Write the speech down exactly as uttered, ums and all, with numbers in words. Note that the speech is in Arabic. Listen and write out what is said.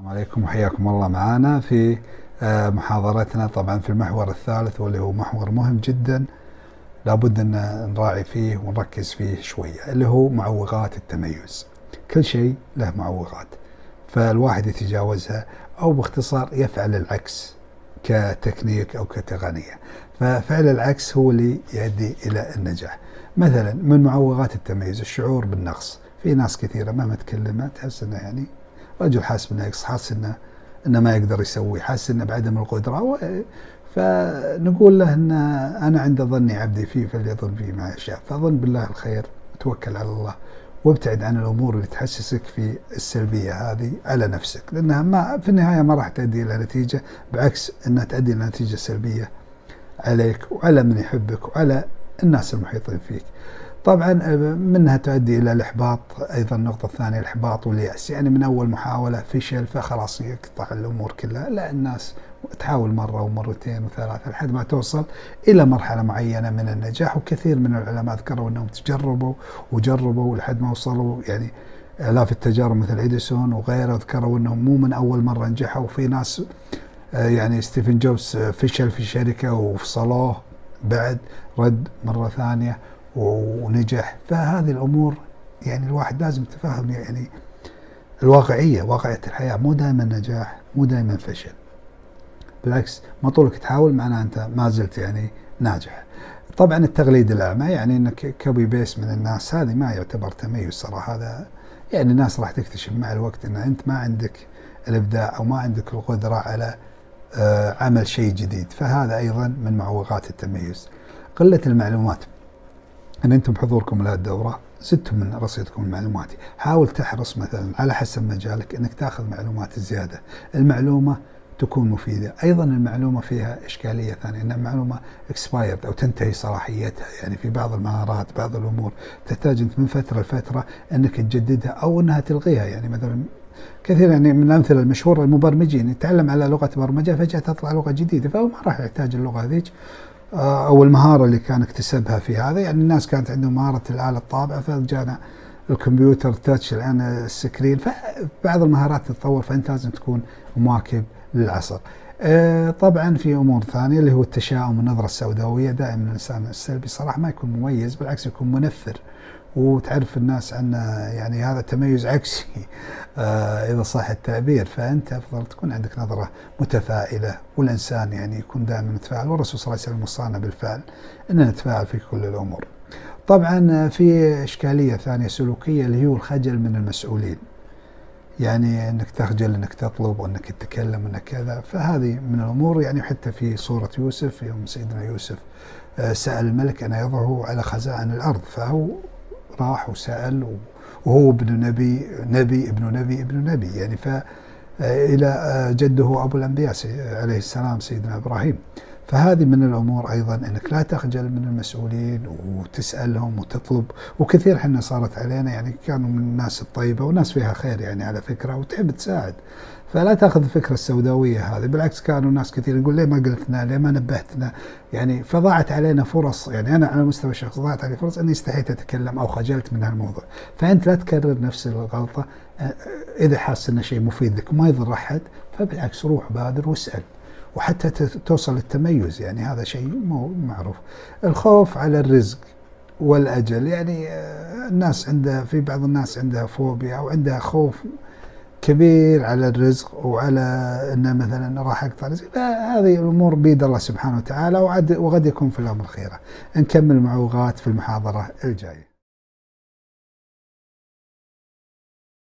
السلام عليكم وحياكم الله معنا في محاضرتنا طبعا في المحور الثالث، واللي هو محور مهم جدا لابد أن نراعي فيه ونركز فيه شوية، اللي هو معوقات التميز. كل شيء له معوقات، فالواحد يتجاوزها أو باختصار يفعل العكس كتكنيك أو كتقنية. ففعل العكس هو اللي يؤدي إلى النجاح. مثلا من معوقات التميز الشعور بالنقص. في ناس كثيرة مهما تكلمت تحس انه يعني رجل حاسس بالنقص، حاسس انه انه ما يقدر يسوي، حاسس انه بعدم القدرة، فنقول له ان انا عند ظني عبدي فيه فليظن بي ما يشاء، فظن بالله الخير وتوكل على الله وابتعد عن الامور اللي تحسسك في السلبية هذه على نفسك، لانها ما في النهاية ما راح تؤدي الى نتيجة، بعكس انها تؤدي الى نتيجة سلبية عليك وعلى من يحبك وعلى الناس المحيطين فيك. طبعا منها تؤدي الى الاحباط. ايضا النقطه الثانيه الاحباط والياس، يعني من اول محاوله فشل فخلاص يقطع الامور كلها. لا، الناس تحاول مره ومرتين وثلاثه لحد ما توصل الى مرحله معينه من النجاح. وكثير من العلماء ذكروا انهم تجربوا وجربوا لحد ما وصلوا، يعني الاف التجارب مثل اديسون وغيره ذكروا انهم مو من اول مره نجحوا. وفي ناس يعني ستيفن جوبز فشل في شركه وفصلوه، بعد رد مره ثانيه ونجح. فهذه الأمور يعني الواحد لازم يتفهم يعني الواقعية، واقعية الحياة. مو دائما نجاح، مو دائما فشل، بالعكس ما طولك تحاول معناه أنت ما زلت يعني ناجح. طبعا التقليد الأعمى، يعني أنك كوبي بيس من الناس، هذه ما يعتبر تميز صراحة. هذا يعني الناس راح تكتشف مع الوقت أن أنت ما عندك الإبداع أو ما عندك القدرة على عمل شيء جديد، فهذا أيضا من معوقات التميز. قلة المعلومات، أن أنتم بحضوركم لهذه الدورة زدتم من رصيدكم المعلوماتي. حاول تحرص مثلا على حسب مجالك أنك تأخذ معلومات زيادة، المعلومة تكون مفيدة. أيضا المعلومة فيها إشكالية ثانية، أن المعلومة expired أو تنتهي صلاحيتها، يعني في بعض المهارات بعض الأمور تحتاج أنت من فترة لفترة أنك تجددها أو أنها تلغيها. يعني مثلا كثير يعني من الأمثلة المشهورة المبرمجين يتعلم على لغة برمجة فجأة تطلع لغة جديدة، فهو ما راح يحتاج اللغة هذيك أو المهارة اللي كان اكتسبها في هذا. يعني الناس كانت عندهم مهارة الآلة الطابعة، فجانا الكمبيوتر تاتش الآن السكرين، فبعض المهارات تتطور، فأنت لازم تكون مواكب للعصر. طبعا في أمور ثانية اللي هو التشاؤم والنظرة السوداوية. دائما الإنسان السلبي صراحة ما يكون مميز، بالعكس يكون منفر، وتعرف الناس عنه يعني هذا تميز عكسي آه إذا صح التعبير. فأنت أفضل تكون عندك نظرة متفائلة، والإنسان يعني يكون دائما متفائل، والرسول صلى الله عليه وسلم وصانا بالفعل أننا نتفائل في كل الأمور. طبعا في إشكالية ثانية سلوكية اللي هو الخجل من المسؤولين، يعني أنك تخجل أنك تطلب وأنك تتكلم وأنك كذا. فهذه من الأمور، يعني حتى في سورة يوسف يوم سيدنا يوسف آه سأل الملك أن يضعه على خزائن الأرض، فهو راح وسأل، وهو ابن نبي نبي ابن نبي ابن نبي، يعني ف إلى جده أبو الأنبياء عليه السلام سيدنا إبراهيم. فهذه من الأمور أيضا أنك لا تخجل من المسؤولين وتسألهم وتطلب. وكثير حنا صارت علينا، يعني كانوا من الناس الطيبة وناس فيها خير يعني على فكرة وتحب تساعد، فلا تأخذ الفكرة السوداوية هذه. بالعكس كانوا ناس كثير يقول ليه ما قلتنا، ليه ما نبهتنا، يعني فضاعت علينا فرص. يعني أنا على مستوى الشخص ضاعت علي فرص أني استحيت أتكلم أو خجلت من هالموضوع. فأنت لا تكرر نفس الغلطة. إذا حاس أن شيء مفيد لك وما يضر أحد، فبالعكس روح بادر واسأل، وحتى توصل للتميز. يعني هذا شيء مو معروف. الخوف على الرزق والأجل، يعني الناس عندها في بعض الناس عندها فوبيا أو عندها خوف كبير على الرزق وعلى أن مثلا راح أقطع رزق. هذه الأمور بيد الله سبحانه وتعالى، وقد يكون في الأمر خيرة. نكمل معوقات في المحاضرة الجاية.